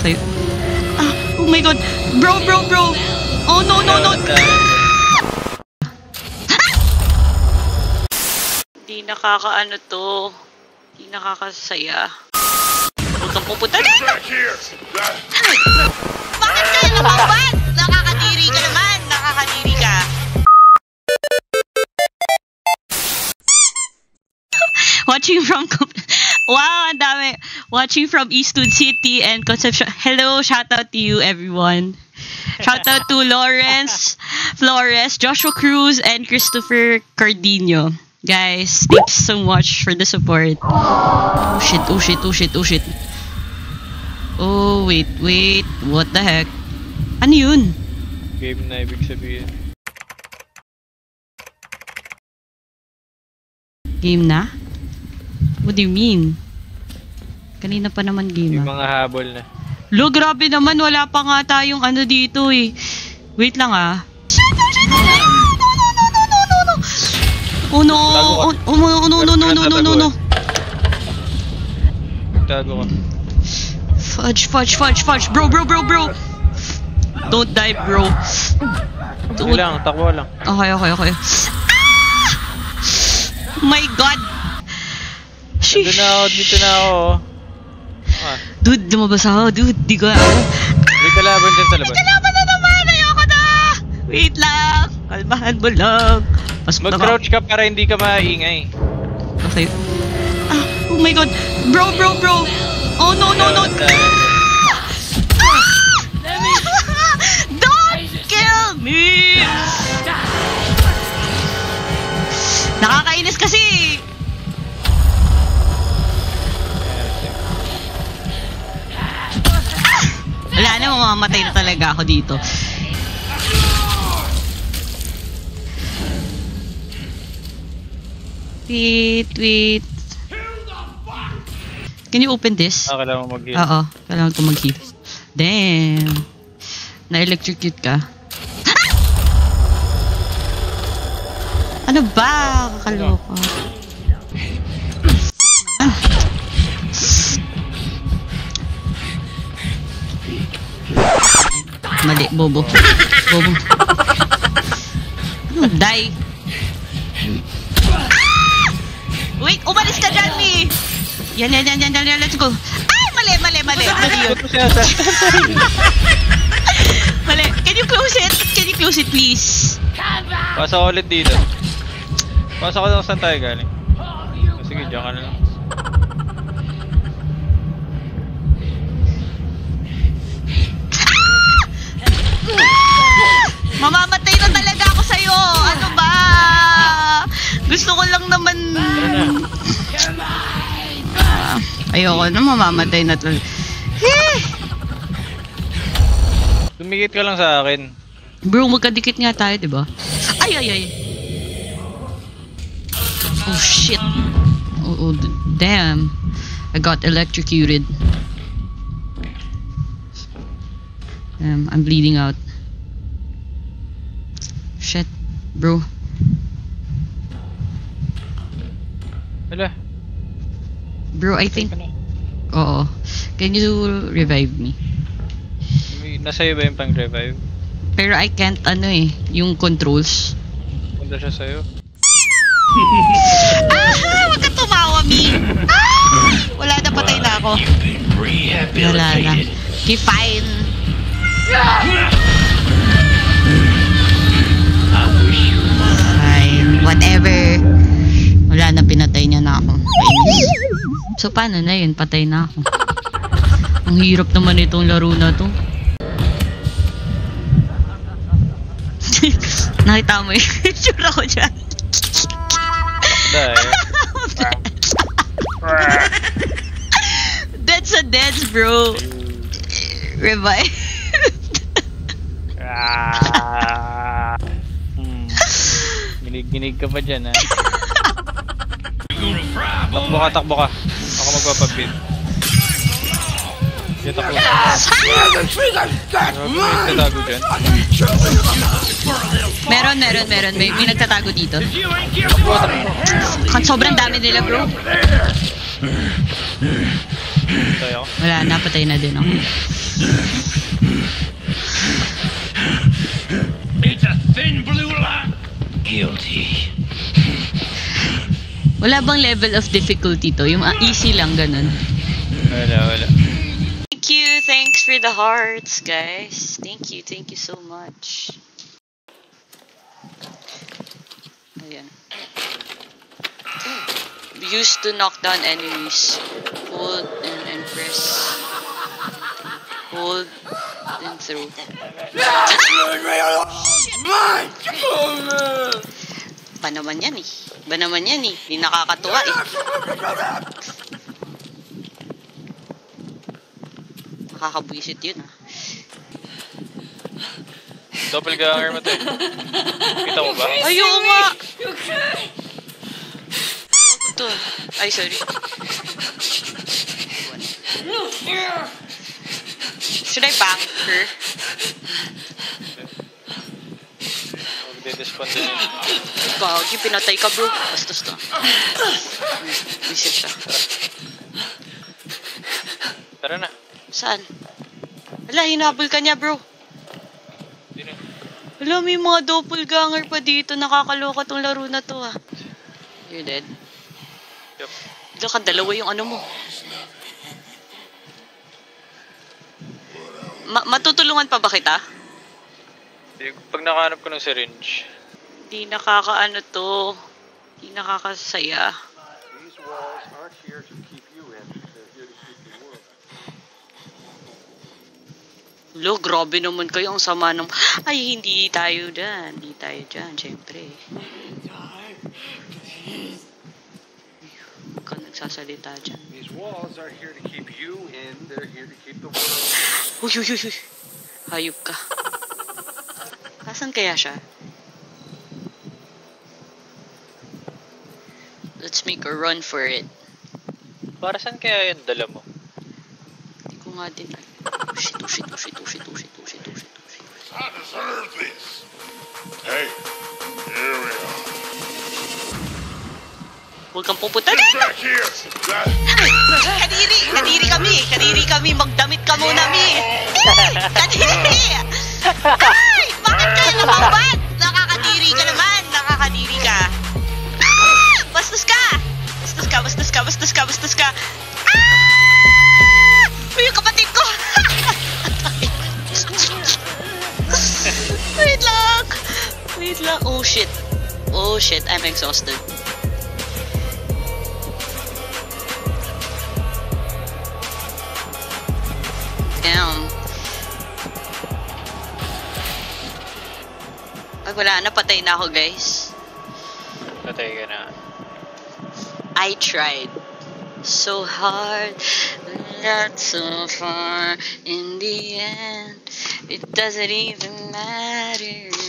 Okay. Ah, oh my god. Bro. Oh no. Hindi nakakaano to. Hindi nakakasaya. Huwag kang pupunta dito! Bakit kayo lumabas? Nakakadiri ka naman. Nakakadiri ka. Watching from... Wow, ang dami. Watching from Eastwood City and Concepcion. Hello, shout out to you everyone. Shout out to Lawrence Flores, Joshua Cruz, and Christopher Cardino. Guys, thanks so much for the support. Oh shit. Oh, wait. What the heck? Ano yun? Game na ibig sabihin. Game na? What do you mean? Kanina pa naman game Yung mga habol na. Lo, grabe naman. Wala pa nga tayong ano dito eh. Wait lang ah. Oh no! No! Tago ka. Fudge! Bro! Don't die, bro. Takbo lang. Okay. Ah! My God! Dito na ako. Ah. Dude, lumabas ako. Dude, di ko ako. May kalaban dyan sa labas. May kalaban na naman! Ayoko na! Wait lang! Kalmahan mo lang. Mag-crouch ka para hindi ka maingay. Okay. Ah, oh my God! Bro! Oh no! Don't kill me! Nakakainis kasi! Wala na, mamamatay na talaga ako dito. Wait. Can you open this? Kailangan mo mag-heal. Oo, kailangan ko mag-heal. Damn. Na-electrocute ka. Ano ba? Kakaloka. Mali, bobo. Die. Wait, umalis ka dyan, Mi! Yan, let's go. Ay, mali. Mali yun. Mali. Can you close it, please? Pasok ulit dito. Pasok ka saan tayo galing. Sige, dyan ka na lang. Mamamatay na talaga ako sa'yo! Ano ba? Gusto ko lang naman... ayoko na, mamamatay na talaga. Tumigit ka lang sa akin. Bro, magkadikit nga tayo, diba? Ay! Oh shit! Oh damn! I got electrocuted. I'm bleeding out. Shit, bro. Hala. Bro, I think... Oo. Can you revive me? Nasa'yo ba yung pang-revive? Pero I can't yung controls. Punta siya sa'yo. Wag ka tumawa, Mi! Wala na, patay na ako. Wala na. Okay, fine. Fine. Whatever. Wala na, pinatay niya na ako. So, paano na yun? Patay na ako. Ang hirap naman itong laro na to. Nakita mo yung picture ako dyan. That's a death, bro. Revive. Ginig ka pa dyan, ha? Takbo ka. Ako magpapabid. Takbo. Nagtatago dyan. Meron. May nagtatago dito. Sobrang dami nila, bro. Tayo ako. Wala, napatay na din ako. It's a thin blue line. Guilty. Wala bang level of difficulty to? Yung easy lang, ganun. Wala. Thank you. Thanks for the hearts, guys. Thank you so much. Ayan. Used to knock down enemies. Hold and press. Hold and throw. Ba naman yan eh. Di nakakatuwa eh. Nakakabwisit yun ah. Doppelganger mo tayo. Kita mo ba? Ayun nga! Ito. Ay, sorry. Should I bang her? Magdidespond din yun. Gagi, pinatay ka bro. Bastos to. Visit siya. Tara na. Saan? Wala, hinabol ka niya bro. Hindi na. Wala, may mga doppelganger pa dito. Nakakaloka tong laro na to ah. You're dead? Yup. Wala ka, dalawa yung ano mo. Matutulungan pa ba kita? Pag nakahanap ko ng syringe. Di nakakaano to. Di nakakasaya. These walls aren't here to keep you in. They're here to keep the world. Lo, grabe naman kayo. Ang sama ng... Ay, hindi tayo dyan. Hindi tayo dyan, syempre. Huwag ka nagsasalita dyan. These walls aren't here to keep you in. They're here to keep the world. Uy. Hayop ka. Nasaan kaya siya? Let's make a run for it. Para saan kaya yung dala mo? Hindi ko nga din. Oh shit. I deserve this. Hey, here we are. Huwag kang pupunta dito! Back here. Kadiri kami, magdamit ka muna, mi! Kadiri! Ay! Bakit kayo namambad? Nakakadiri ka! Ah! Bastos ka! Ah! Uy, yung kapatid ko! Wait lang! Oh shit, I'm exhausted. Damn. Ay, wala na. Patay na ako, guys. Patay ka na. I tried so hard, not so far. In the end, it doesn't even matter.